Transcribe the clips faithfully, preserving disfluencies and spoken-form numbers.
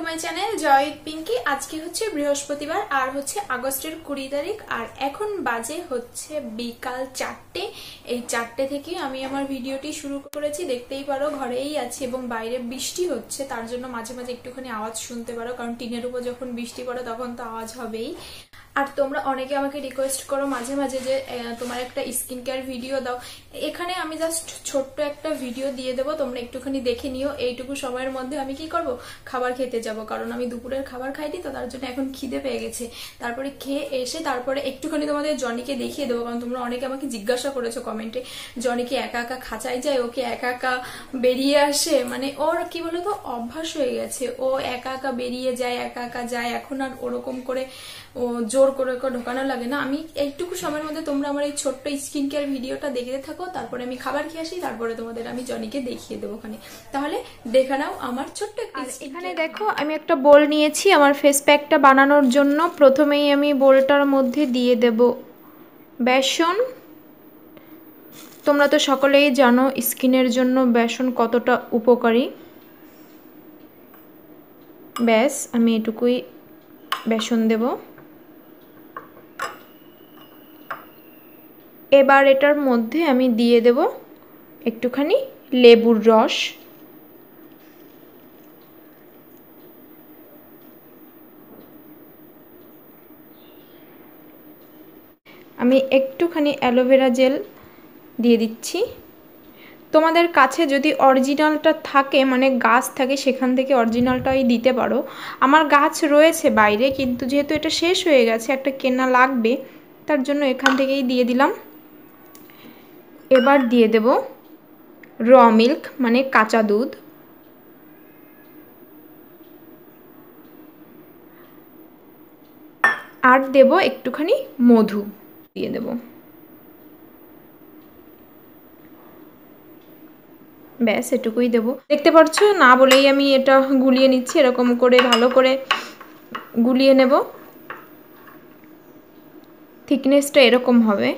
My channel Joy with Pinky. আজকে হচ্ছে বৃহস্পতিবার আর হচ্ছে আগস্টের কুড়ি তারিখ আর এখন বাজে হচ্ছে বিকাল চারটে। এই চারটে থেকে আমি আমার ভিডিওটি শুরু করেছি, দেখতেই পারো ঘরেই আছি এবং বাইরে বৃষ্টি হচ্ছে, তার জন্য মাঝে মাঝে একটুখানি আওয়াজ শুনতে পারো, কারণ টিনের উপর যখন বৃষ্টি পড়ে তখন তো আওয়াজ হবেই। আর তোমরা অনেকে আমাকে রিকোয়েস্ট করো মাঝে মাঝে যে তোমার একটা স্কিন কেয়ার ভিডিও দাও। এখানে আমি জাস্ট ছোট্ট একটা ভিডিও দিয়ে দেবো, তোমরা একটুখানি দেখে নিও। এইটুকু সময়ের মধ্যে আমি কি করব, খাবার খেতে যাব, কারণ আমি দুপুরের খাবার খাইনি তো, তার জন্য এখন খিদে পেয়ে গেছে। তারপরে খেয়ে এসে তারপরে একটুখানি তোমাদের জনিকে দেখিয়ে দেবো, কারণ তোমরা অনেকে আমাকে জিজ্ঞাসা করেছো কমেন্টে, জনিকে একা একা খাঁচায় যায়, ওকে একা একা বেরিয়ে আসে, মানে ওর কি বলতো অভ্যাস হয়ে গেছে, ও একা একা বেরিয়ে যায়, একা একা যায়। এখন আর ওরকম করে ও জোর করে ঢোকানো লাগে না। আমি এইটুকু সময়ের মধ্যে তোমরা আমার এই ছোট্ট স্কিন কেয়ার ভিডিওটা দেখতে থাকো, তারপরে আমি খাবার খেয়ে আসি, তারপরে তোমাদের আমি জনিকে দেখিয়ে দেবো ওখানে। তাহলে দেখে নাও আমার ছোট্ট। আর এখানে দেখো আমি একটা বোল নিয়েছি আমার ফেস প্যাকটা বানানোর জন্য। প্রথমেই আমি বোলটার মধ্যে দিয়ে দেব বেসন। তোমরা তো সকলেই জানো স্কিনের জন্য বেসন কতটা উপকারী। ব্যাস আমি এটুকুই বেসন দেব। এবার এটার মধ্যে আমি দিয়ে দেব একটুখানি লেবুর রস। আমি একটুখানি অ্যালোভেরা জেল দিয়ে দিচ্ছি। তোমাদের কাছে যদি অরিজিনালটা থাকে, মানে গাছ থাকে, সেখান থেকে অরিজিনালটাই দিতে পারো। আমার গাছ রয়েছে বাইরে, কিন্তু যেহেতু এটা শেষ হয়ে গেছে, একটা কেনা লাগবে, তার জন্য এখান থেকেই দিয়ে দিলাম। এবার দিয়ে দেব র মিল্ক, মানে কাঁচা দুধ। আর দেব একটুখানি মধু দিয়ে দেব। ব্যাস এটুকুই দেবো। দেখতে পাচ্ছ না বলেই আমি এটা গুলিয়ে নিচ্ছি, এরকম করে ভালো করে গুলিয়ে নেব। থিকনেসটা এরকম হবে।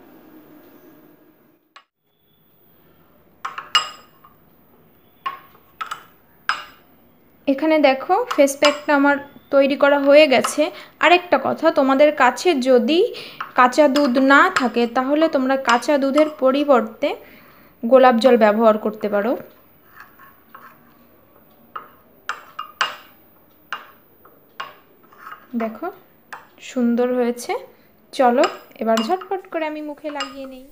এখানে দেখো ফেস প্যাকটা আমার তৈরি করা হয়ে গেছে। আরেকটা কথা, তোমাদের কাছে যদি কাঁচা দুধ না থাকে, তাহলে তোমরা কাঁচা দুধের পরিবর্তে গোলাপ জল ব্যবহার করতে পারো। দেখো সুন্দর হয়েছে। চলো এবার ঝটপট করে আমি মুখে লাগিয়ে নেই।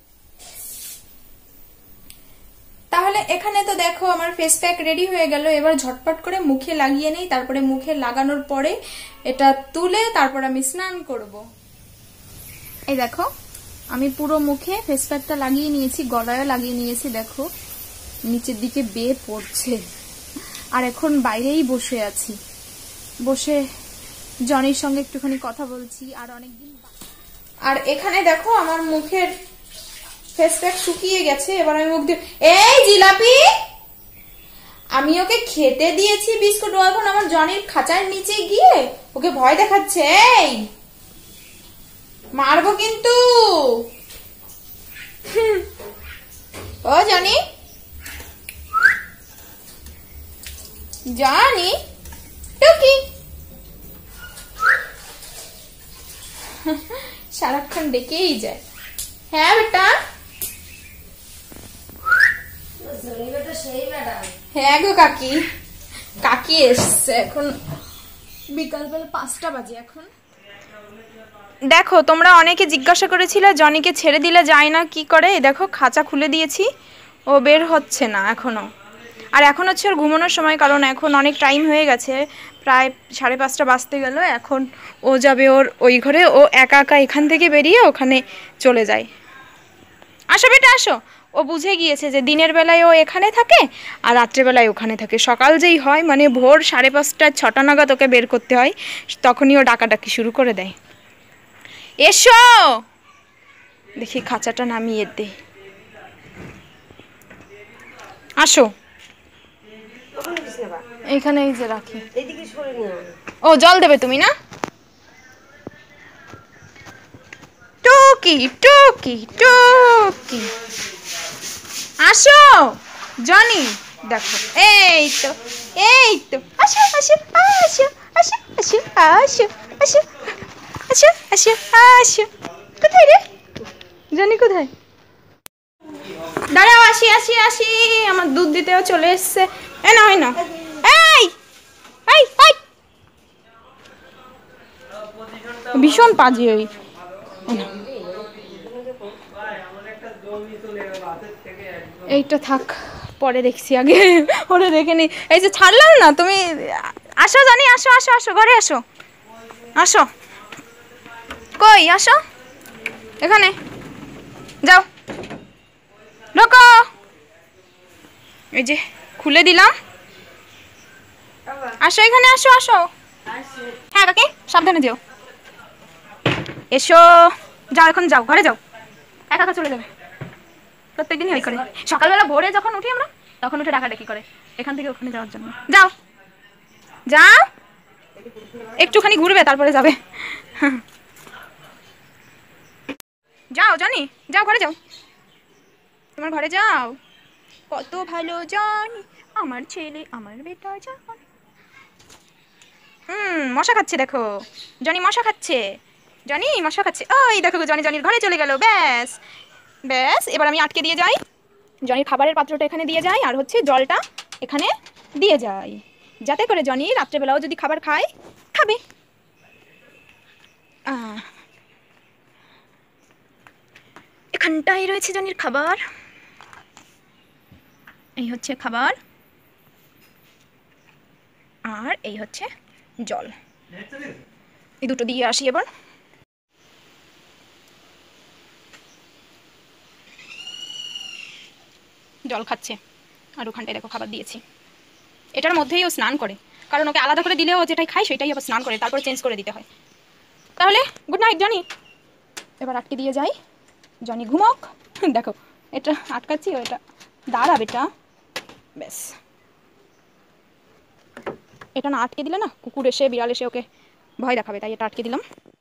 তাহলে এখানে তো দেখো আমার ফেস প্যাক রেডি হয়ে গেল। এবার ঝটপট করে মুখে লাগিয়ে নেই, তারপরে মুখে লাগানোর পরে এটা তুলে তারপর আমি স্নান করব। এই দেখো আমি পুরো মুখে ফেস প্যাকটা লাগিয়ে নিয়েছি, গলায়ও লাগিয়ে নিয়েছি। দেখো নিচের দিকে বেয়ে পড়ছে। আর এখন বাইরেই বসে আছি, বসে জনির সঙ্গে একটুখানি কথা বলছি। আর অনেকদিন আর এখানে দেখো আমার মুখের ফেস প্যাক শুকিয়ে গেছে। এবার আমি মুখ দিয়ে, এই জিলাপি, আমি ওকে খেতে দিয়েছি বিস্কুট, ও এখন আমার জনির খাঁচার নিচে গিয়ে ওকে ভয় দেখাচ্ছে। এই মারবো কিন্তু। ও জনি, জনি টুকি, সারাক্ষণ ডেকেই যায়। হ্যাঁ বেটা, হ্যাঁ গো কাকি, কাকি এসছে। এখন বিকালবেলা পাঁচটা বাজে। এখন দেখো তোমরা অনেকে জিজ্ঞাসা করেছিলে জনিকে ছেড়ে দিলে যায় না কি করে। দেখো খাঁচা খুলে দিয়েছি, ও বের হচ্ছে না এখনো। আর এখন হচ্ছে ওর ঘুমানোর সময়, কারণ এখন অনেক টাইম হয়ে গেছে, প্রায় সাড়ে পাঁচটা বাজতে গেল। এখন ও যাবে ওর ওই ঘরে, ও একা একা এখান থেকে বেরিয়ে ওখানে চলে যায়। আসো বেটা আসো। ও বুঝে গিয়েছে যে দিনের বেলায় ও এখানে থাকে আর রাত্রেবেলায় ওখানে থাকে। সকাল যেই হয়, মানে ভোর সাড়ে পাঁচটা ছটা নাগাদ ওকে বের করতে হয়, তখনই ও ডাকাডাকি শুরু করে দেয়। এসো, দেখি খাঁচাটা নামিয়ে দে। আসো, এখানে এই যে রাখি। ও জল দেবে তুমি না? টুকি টুকি টুকি, আসো জনি। দেখো এই তো এই তো আসো আসো আসো আসো আসো আসো আসো আসো আসো আসো কোথায় রে জনি কোথায় দাঁড়াও আসি আসি আসি আমার দুধ দিতেও চলে এসছে এ না হয় না এই এই এই ভীষণ পাজি ওই এইটা থাক পরে দেখছি আগে ওরে দেখে নি এই যে ছাড়লাম না তুমি আসো জানি আসো আসো আসো ঘরে আসো আসো কই আসো এখানে যাও ঢোকো এই যে খুলে দিলাম আসো এখানে আসো আসো হ্যাঁ কাকি সাবধানে যেও এসো যাও এখন যাও ঘরে যাও একা একা চলে যাবে প্রত্যেকদিনই ওই করে সকালবেলা ভোরে যখন উঠি আমরা তখন উঠে ডাকাডাকি করে এখান থেকে ওখানে যাওয়ার জন্য যাও যাও একটুখানি ঘুরবে তারপরে যাবে যাও জানি যাও ঘরে যাও তোমার ঘরে যাও কত ভালো জানি আমার ছেলে আমার বেটা জান হুম মশা খাচ্ছে দেখো জনি মশা খাচ্ছে জনি মশা খাচ্ছে ওই দেখো জনি জনির ঘরে চলে গেল ব্যাস ব্যাস এবার আমি আটকে দিয়ে যাই জনির খাবারের পাত্রটা এখানে দিয়ে যাই আর হচ্ছে জলটা এখানে দিয়ে যাই যাতে করে জনি রাত্রেবেলাও যদি খাবার খায় খাবে এখানটাই রয়েছে জনির খাবার এই হচ্ছে খাবার আর এই হচ্ছে জল এই দুটো দিয়ে আসি এবার জল খাচ্ছে আর ওখানটায় দেখো খাবার দিয়েছি এটার মধ্যেই ও স্নান করে কারণ ওকে আলাদা করে দিলেও যেটাই খায় সেটাই আবার স্নান করে তারপরে চেঞ্জ করে দিতে হয় তাহলে গুড নাইট জনি এবার আটকে দিয়ে যাই জনি ঘুমক দেখো এটা আটকাচ্ছি ও এটা দাঁড়া বেটা ব্যাস এটা না আটকে দিলে না কুকুর এসে বিড়াল এসে ওকে ভয় দেখাবে তাই এটা আটকে দিলাম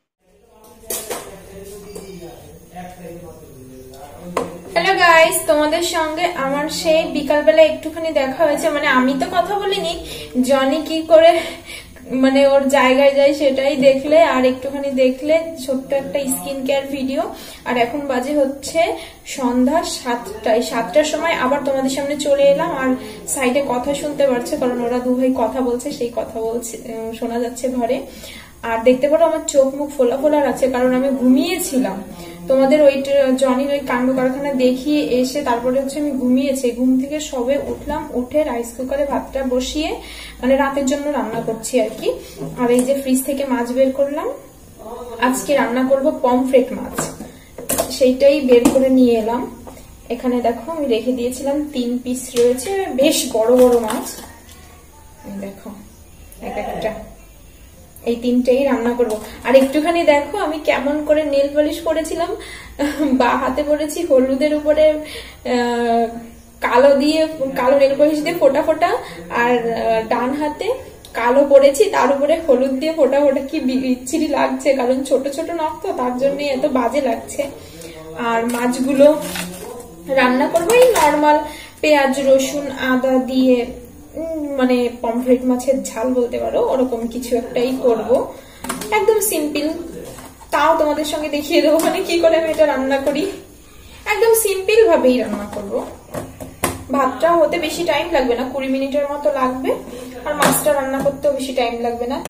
হ্যালো গাইস তোমাদের সঙ্গে আমার সেই বিকালবেলা একটুখানি দেখা হয়েছে মানে আমি তো কথা বলিনি জনি কি করে মানে ওর জায়গায় যায় সেটাই দেখলে আর একটুখানি দেখলে ছোট্ট একটা স্কিন কেয়ার ভিডিও আর এখন বাজে হচ্ছে সন্ধ্যা সাতটায় সাতটার সময় আবার তোমাদের সামনে চলে এলাম আর সাইডে কথা শুনতে পারছে কারণ ওরা দু ভাই কথা বলছে সেই কথা বলছে শোনা যাচ্ছে ঘরে আর দেখতে পারো আমার চোখ মুখ ফোলা ফোলা আছে কারণ আমি ঘুমিয়েছিলাম তোমাদের ওই জনির ওই কাণ্ড কারখানা দেখিয়ে এসে তারপরে হচ্ছে আমি ঘুমিয়েছি ঘুম থেকে সবে উঠলাম উঠে রাইস কুকারে ভাতটা বসিয়ে মানে রাতের জন্য রান্না করছি আর কি আর এই যে ফ্রিজ থেকে মাছ বের করলাম আজকে রান্না করব পমফ্রেট মাছ সেইটাই বের করে নিয়ে এলাম এখানে দেখো আমি রেখে দিয়েছিলাম তিন পিস রয়েছে বেশ বড় বড় মাছ দেখো এক একটা এই তিনটেই রান্না করব আর একটুখানি দেখো আমি কেমন করে নেল পলিশ করেছিলাম বা হাতে পরেছি হলুদের উপরে কালো দিয়ে কালো নেল পলিশ দিয়ে ফোটা ফোটা আর ডান হাতে কালো পরেছি তার উপরে হলুদ দিয়ে ফোটা ফোটা কি বিচ্ছিরি লাগছে কারণ ছোট ছোট নখ তো তার জন্য এত বাজে লাগছে আর মাছগুলো রান্না করবো এই নর্মাল পেঁয়াজ রসুন আদা দিয়ে মানে পমফ্রেট মাছের ঝাল বলতে পারো ওরকম কিছু একটাই করব একদম সিম্পল তাও তোমাদের সঙ্গে দেখিয়ে দেবো মানে কি করে আমি এটা রান্না করি একদম সিম্পল ভাবেই রান্না করব ভাতটা হতে বেশি টাইম লাগবে না কুড়ি মিনিটের মতো লাগবে আর মাছটা রান্না করতেও বেশি টাইম লাগবে না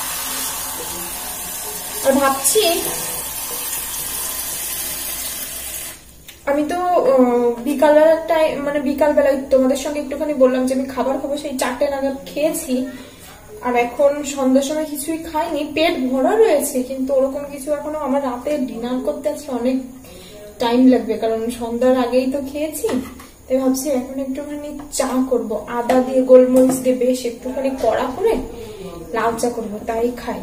আর ভাবছি আমি তো বিকালবেলাটাই মানে বিকালবেলায় তোমাদের সঙ্গে একটুখানি বললাম যে আমি খাবার খাবো সেই চারটে নাগাদ খেয়েছি আর এখন সন্ধ্যার সময় কিছুই খাইনি পেট ভরা রয়েছে কিন্তু ওরকম কিছু এখনো আমার রাতে ডিনার করতে আজকে অনেক টাইম লাগবে কারণ সন্ধ্যার আগেই তো খেয়েছি তাই ভাবছি এখন একটুখানি চা করব আদা দিয়ে গোলমরিচ দিয়ে বেশ একটুখানি কড়া করে লাল চা করবো তাই খাই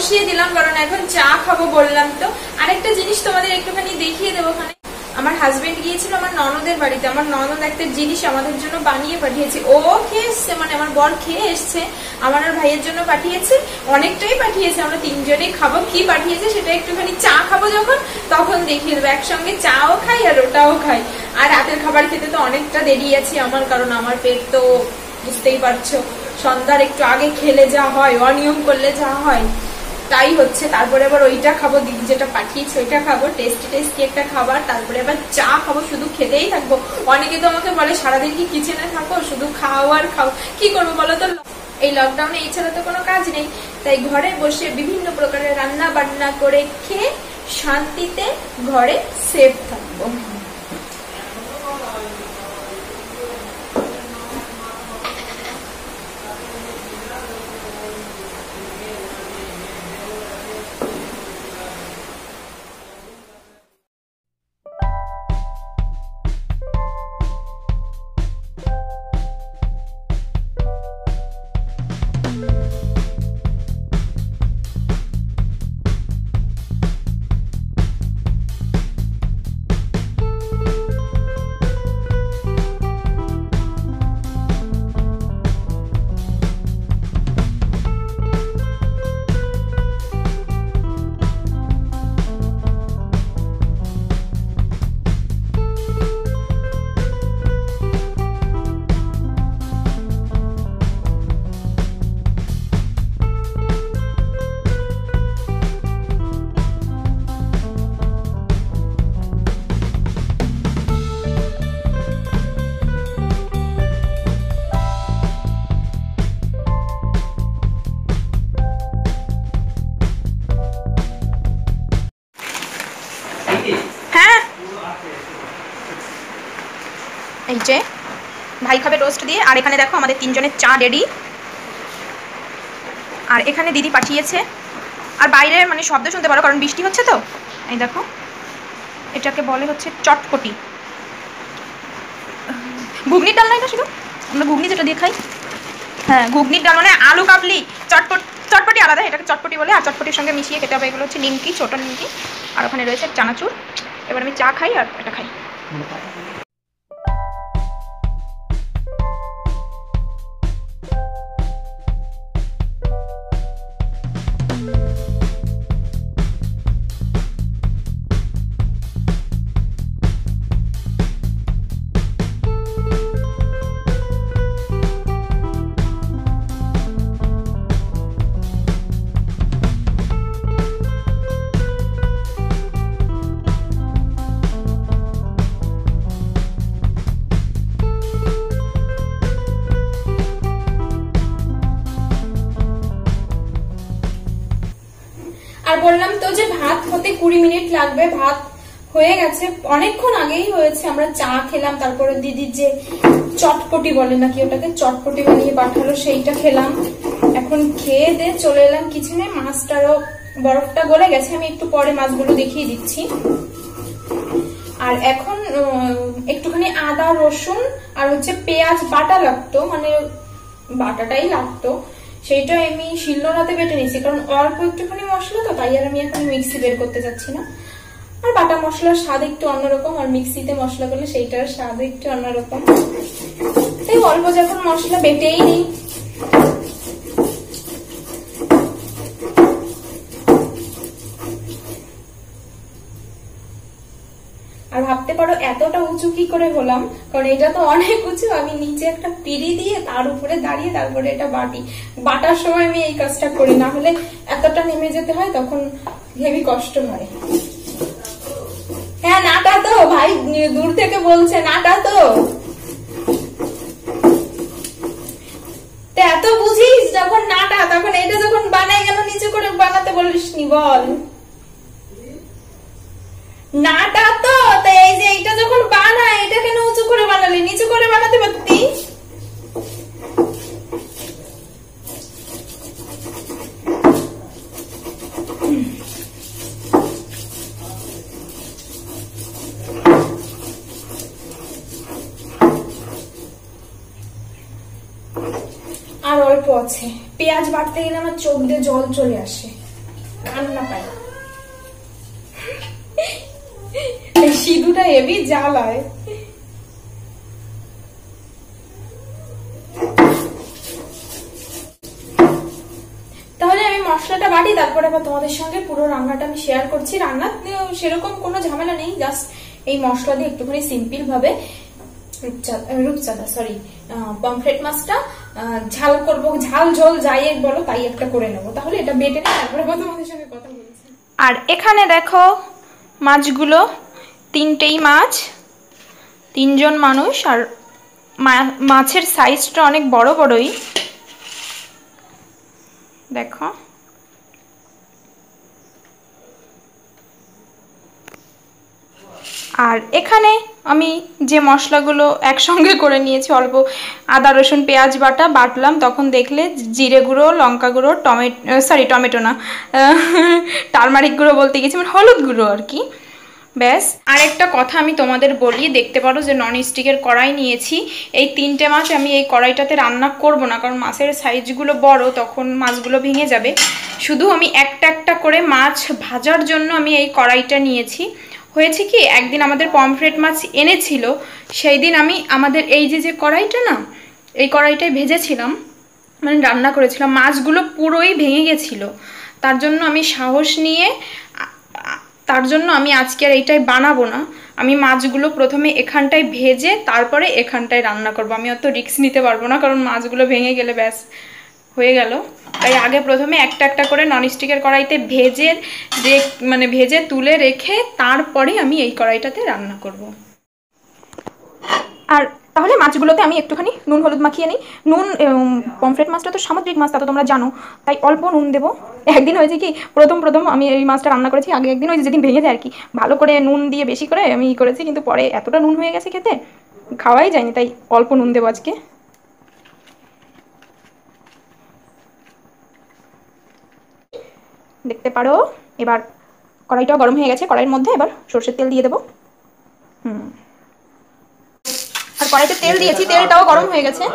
বসিয়ে দিলাম, কারণ এখন চা খাবো বললাম তো। আরেকটা জিনিস তোমাদের একটুখানি দেখিয়ে দেবো। ওখানে আমার হাজবেন্ড গিয়েছিল আমার ননদের বাড়িতে, আমার ননদ একটা জিনিস আমাদের জন্য বানিয়ে পাঠিয়েছে। ও খেয়ে এসছে, মানে আমার বর খেয়ে এসছে, আমার আর ভাইয়ের জন্য পাঠিয়েছে, অনেকটাই পাঠিয়েছে। আমরা তিনজনেই খাবো। কি পাঠিয়েছে সেটা একটুখানি চা খাবো যখন, তখন দেখিয়ে দেবো। একসঙ্গে চাও খাই আর ওটাও খাই। আর রাতের খাবার খেতে তো অনেকটা দেরি আছে আমার, কারণ আমার পেট তো বুঝতেই পারছো, সন্ধ্যার একটু আগে খেলে যা হয়, অনিয়ম করলে যা হয় তাই হচ্ছে। তারপরে আবার ওইটা খাবো, দিদি যেটা পাঠিয়েছে ওইটা খাবো, টেস্টি টেস্টি একটা খাবার। তারপরে আবার চা খাবো, শুধু খেতেই থাকবো। অনেকে তো আমাকে বলে সারাদিন কি কিচেনে থাকো, শুধু খাও আর খাও। কি করবো বলো তো, এই লকডাউনে এছাড়া তো কোনো কাজ নেই, তাই ঘরে বসে বিভিন্ন প্রকারের রান্না বান্না করে খেয়ে শান্তিতে ঘরে সেফ থাকবো। এই যে ভাই খাবে টোস্ট দিয়ে, আর এখানে দেখো আমাদের তিনজনের চা রেডি। আর এখানে দিদি পাঠিয়েছে, আর বাইরে মানে শব্দ শুনতে পারো কারণ বৃষ্টি হচ্ছে তো। এই দেখো, এটাকে বলে হচ্ছে চটপটি, ঘুগনির ডাল না এটা, শুধু আমরা ঘুগনি যেটা দিয়ে খাই। হ্যাঁ, ঘুগনির ডাল মানে আলু কাবলি। চটপট চটপটি আলাদা, এটাকে চটপটি বলে। আর চটপটির সঙ্গে মিশিয়ে খেতে হবে। এগুলো হচ্ছে নিমকি, ছোটো নিমকি। আর ওখানে রয়েছে চানাচুর। এবার আমি চা খাই আর এটা খাই। আর বললাম তো যে ভাত হতে কুড়ি মিনিট লাগবে। ভাত হয়ে গেছে, অনেকক্ষণ আগেই হয়েছে। আমরা চা খেলাম, তারপরে দিদির যে চটপটি বলে নাকি ওটাকে, চটপটি বানিয়ে পাঠালো, সেইটা খেলাম। এখন খেয়ে দিয়ে চলে এলাম কিচেনে। মাছটারও বরফটা গলে গেছে, আমি একটু পরে মাছগুলো দেখিয়ে দিচ্ছি। আর এখন একটুখানি আদা রসুন আর হচ্ছে পেঁয়াজ বাটা লাগতো, মানে বাটাটাই লাগতো, সেইটা আমি শিলনোড়াতে বেটে নিয়েছি, কারণ অল্প একটুখানি মশলা তো, তাই আর আমি এখন মিক্সি বের করতে যাচ্ছি না। আর বাটা মশলার স্বাদ একটু অন্যরকম, আর মিক্সিতে মশলা করলে সেইটার স্বাদ একটু অন্যরকম, তাই অল্প যখন মশলা বেটেই নিই। আর ভাবতে পারো এতটা উঁচু কি করে হলাম, কারণ এটা তো অনেক উঁচু। আমি নিচে একটা পিঁড়ি দিয়ে তার উপরে দাঁড়িয়ে তারপরে এটা বাটি। বাটার সময় আমি এই কাজটা করি, না হলে এতটা নেমে যেতে হয়, তখন হেভি কষ্ট হয়। হ্যাঁ নাটা তো, ভাই দূর থেকে বলছে নাটা তো। এত বুঝিস যখন নাটা, তখন এটা যখন বানাই গেল নিচে করে বানাতে বলিস নি, বল নাটা তো। এই যে এইটা যখন বানায়, এটা কেন উঁচু করে বানালি, নিচু করে বানাতে পারতি। আর অল্প আছে। পেঁয়াজ বাটতে গেলে আমার চোখ দিয়ে জল চলে আসে। কান্না পায়। সিঁদুরটা হেভি জ্বালায়। তাহলে আমি মশলাটা বাটি, তারপরে আবার তোমাদের সঙ্গে পুরো রান্নাটা আমি শেয়ার করছি। রান্না সেরকম কোনো ঝামেলা নেই, জাস্ট এই মশলা দিয়ে একটুখানি সিম্পল ভাবে রূপচাঁদা সরি পমফ্রেট মাছটা ঝাল করবো, ঝাল ঝোল যাই এক বলো তাই একটা করে নেবো। তাহলে এটা বেটে নিই, তারপরে তোমাদের সঙ্গে কথা বলছি। আর এখানে দেখো মাছগুলো, তিনটেই মাছ, তিনজন মানুষ, আর মাছের সাইজটা অনেক বড় বড়ই দেখো। আর এখানে আমি যে মশলাগুলো একসঙ্গে করে নিয়েছি, অল্প আদা রসুন পেঁয়াজ বাটা বাটলাম, তখন দেখলে জিরে গুঁড়ো, লঙ্কা গুঁড়ো, টমেটো সরি টমেটো না টারমারিক গুঁড়ো বলতে গেছি, মানে হলুদ গুঁড়ো আর কি, ব্যাস। আরেকটা কথা আমি তোমাদের বলি, দেখতে পারো যে নন স্টিকের কড়াই নিয়েছি। এই তিনটে মাছ আমি এই কড়াইটাতে রান্না করব না, কারণ মাছের সাইজগুলো বড়, তখন মাছগুলো ভেঙে যাবে। শুধু আমি একটা একটা করে মাছ ভাজার জন্য আমি এই কড়াইটা নিয়েছি। হয়েছে কি, একদিন আমাদের পমফ্রেট মাছ এনেছিল, সেই দিন আমি আমাদের এই যে যে কড়াইটা না, এই কড়াইটাই ভেজেছিলাম, মানে রান্না করেছিলাম, মাছগুলো পুরোই ভেঙে গেছিলো। তার জন্য আমি সাহস নিয়ে তার জন্য আমি আজকে আর এইটাই বানাবো না। আমি মাছগুলো প্রথমে এখানটায় ভেজে তারপরে এখানটায় রান্না করব। আমি অত রিস্ক নিতে পারবো না, কারণ মাছগুলো ভেঙে গেলে ব্যাস হয়ে গেল। তাই আগে প্রথমে একটা একটা করে ননস্টিকের কড়াইতে ভেজে যে মানে ভেজে তুলে রেখে তারপরে আমি এই কড়াইটাতে রান্না করব। আর তাহলে মাছগুলোতে আমি একটুখানি নুন হলুদ মাখিয়ে নিই। নুন, পমফ্রেট মাছটা তো সামুদ্রিক মাছ, তা তো তোমরা জানো, তাই অল্প নুন দেবো। একদিন হয়েছে কি, প্রথম প্রথম আমি এই মাছটা রান্না করেছি, আগে একদিন হয়েছে যেদিন ভেঙে যায় আর কি, ভালো করে নুন দিয়ে বেশি করে আমি ই করেছি, কিন্তু পরে এতটা নুন হয়ে গেছে খেতে খাওয়াই যায়নি, তাই অল্প নুন দেবো আজকে। দেখতে পারো এবার কড়াইটাও গরম হয়ে গেছে, কড়াইয়ের মধ্যে এবার সরষের তেল দিয়ে দেবো। হুম, আর কড়াইতে তেল দিয়েছি, তেলটাও গরম হয়ে গেছে।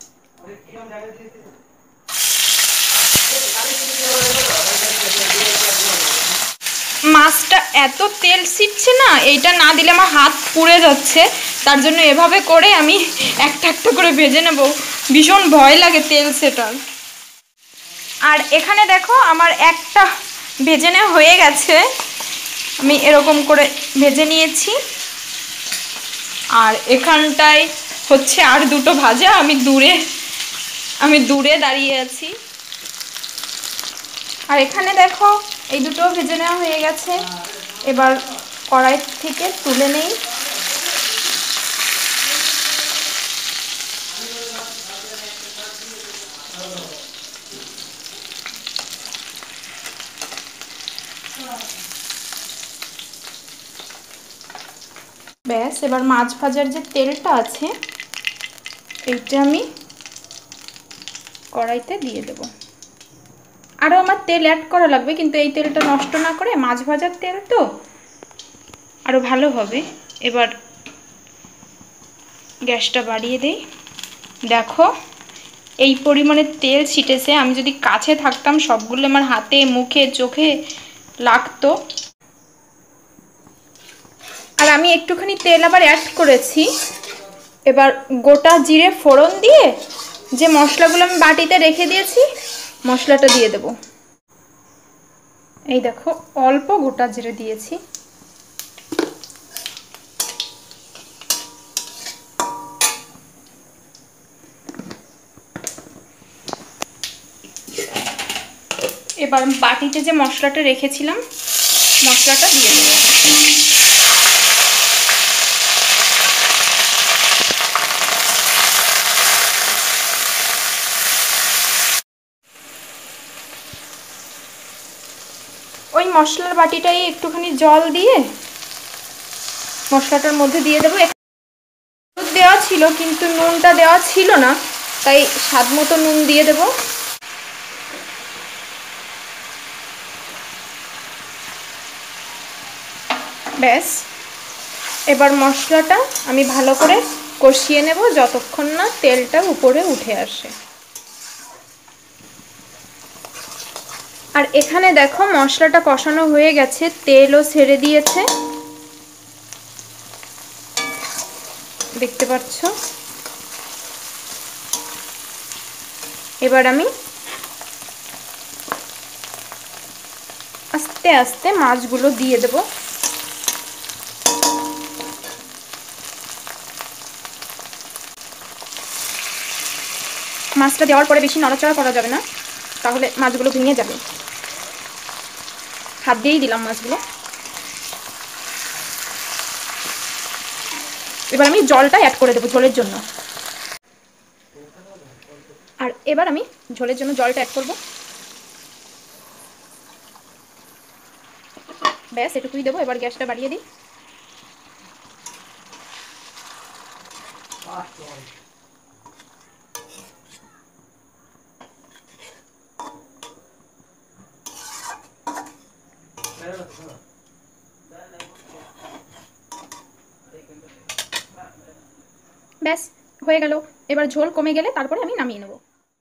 মাছটা এত তেল ছিটছে না, এইটা না দিলে আমার হাত পুড়ে যাচ্ছে, তার জন্য এভাবে করে আমি একটা একটা করে ভেজে নেব, ভীষণ ভয় লাগে তেল সেটার। আর এখানে দেখো আমার একটা ভেজে নেওয়া হয়ে গেছে, আমি এরকম করে ভেজে নিয়েছি। আর এখানটায় হচ্ছে আর দুটো ভাজা, আমি দূরে আমি দূরে দাঁড়িয়ে আছি। আর এখানে দেখো এই দুটো ভেজে নেওয়া হয়ে গেছে, এবার কড়াই থেকে তুলে নেই। ব্যাস, এবার মাছ ভাজার যে তেলটা আছে এইটা আমি কড়াইতে দিয়ে দেব। আরও আমার তেল অ্যাড করা লাগবে, কিন্তু এই তেলটা নষ্ট না করে, মাছ ভাজার তেল তো আরও ভালো হবে। এবার গ্যাসটা বাড়িয়ে দেই। দেখো এই পরিমাণে তেল ছিটেছে, আমি যদি কাছে থাকতাম সবগুলো আমার হাতে মুখে চোখে লাগতো। আর আমি একটুখানি তেল আবার অ্যাড করেছি। এবার গোটা জিরে ফোড়ন দিয়ে যে মশলাগুলো আমি বাটিতে রেখে দিয়েছি মশলাটা দিয়ে দেব। এই দেখো অল্প গোটা জিরে দিয়েছি। এবার বাটিতে যে মশলাটা রেখেছিলাম মশলাটা দিয়ে দেব। ওই মশলার বাটিটাই একটুখানি জল দিয়ে মশলাটার মধ্যে দিয়ে দেবো। হলুদ দেওয়া ছিল কিন্তু নুনটা দেওয়া ছিল না, তাই স্বাদ মতো নুন দিয়ে দেব। ব্যাস, এবার মশলাটা আমি ভালো করে কষিয়ে নেব যতক্ষণ না তেলটা উপরে উঠে আসে। আর এখানে দেখো মশলাটা কষানো হয়ে গেছে, তেলও ছেড়ে দিয়েছে, দেখতে পাচ্ছ। এবার আমি আস্তে আস্তে মাছগুলো দিয়ে দেব। মাছটা দেওয়ার পরে বেশি নড়াচড়া করা যাবে না, তাহলে মাছগুলো ভেঙে যাবে। হাত দিয়েই দিলাম মাছগুলো। এবার আমি জলটা অ্যাড করে দেবো ঝোলের জন্য। আর এবার আমি ঝোলের জন্য জলটা অ্যাড করব। ব্যাস এটুকুই দেবো। এবার গ্যাসটা বাড়িয়ে দিই। ব্যাস হয়ে গেল। এবার ঝোল কমে গেলে তারপরে আমি নামিয়ে নেব।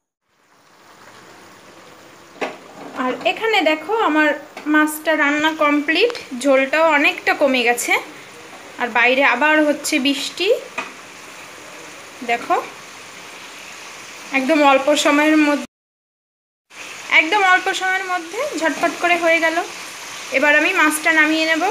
আর এখানে দেখো আমার মাছটা রান্না কমপ্লিট, ঝোলটাও অনেকটা কমে গেছে। আর বাইরে আবার হচ্ছে বৃষ্টি, দেখো একদম অল্প সময়ের মধ্যে একদম অল্প সময়ের মধ্যে ঝটপট করে হয়ে গেল। এবার আমি মাছটা নামিয়ে নেব।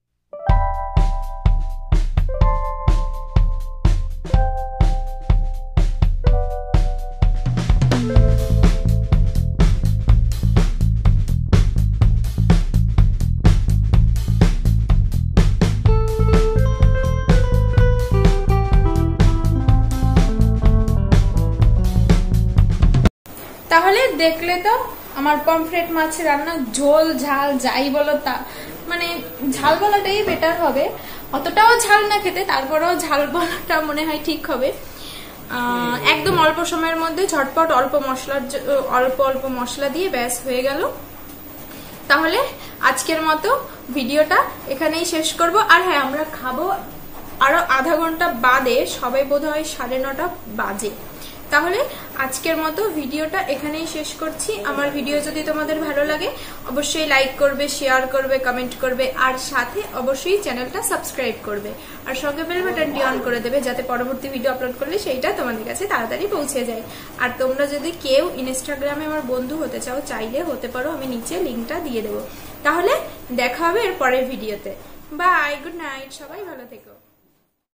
তাহলে দেখলে তো আমার পমফ্রেট মাছের রান্না, ঝোল ঝাল যাই বলো তা, মানে ঝাল বলাটাই বেটার হবে। অতটাও ঝাল না খেতে, তারপরেও ঝাল বলাটা মনে হয় ঠিক হবে। একদম অল্প সময়ের মধ্যে ঝটপট অল্প মশলার অল্প অল্প মশলা দিয়ে ব্যাস হয়ে গেল। তাহলে আজকের মতো ভিডিওটা এখানেই শেষ করব। আর হ্যাঁ, আমরা খাবো আরো আধা ঘন্টা বাদে, সবাই বোধহয় সাড়ে নটা বাজে। তাহলে আজকের মতো ভিডিওটা এখানেই শেষ করছি। আমার ভিডিও যদি তোমাদের ভালো লাগে অবশ্যই লাইক করবে, শেয়ার করবে, কমেন্ট করবে, আর সাথে অবশ্যই চ্যানেলটা সাবস্ক্রাইব করবে, আর সঙ্গে বেল বাটনটি অন করে দেবে, যাতে পরবর্তী ভিডিও আপলোড করলে সেইটা তোমাদের কাছে তাড়াতাড়ি পৌঁছে যায়। আর তোমরা যদি কেউ ইনস্টাগ্রামে আমার বন্ধু হতে চাও, চাইলে হতে পারো, আমি নিচে লিঙ্কটা দিয়ে দেবো। তাহলে দেখা হবে এর পরের ভিডিওতে। বাই, গুড নাইট, সবাই ভালো থেকো।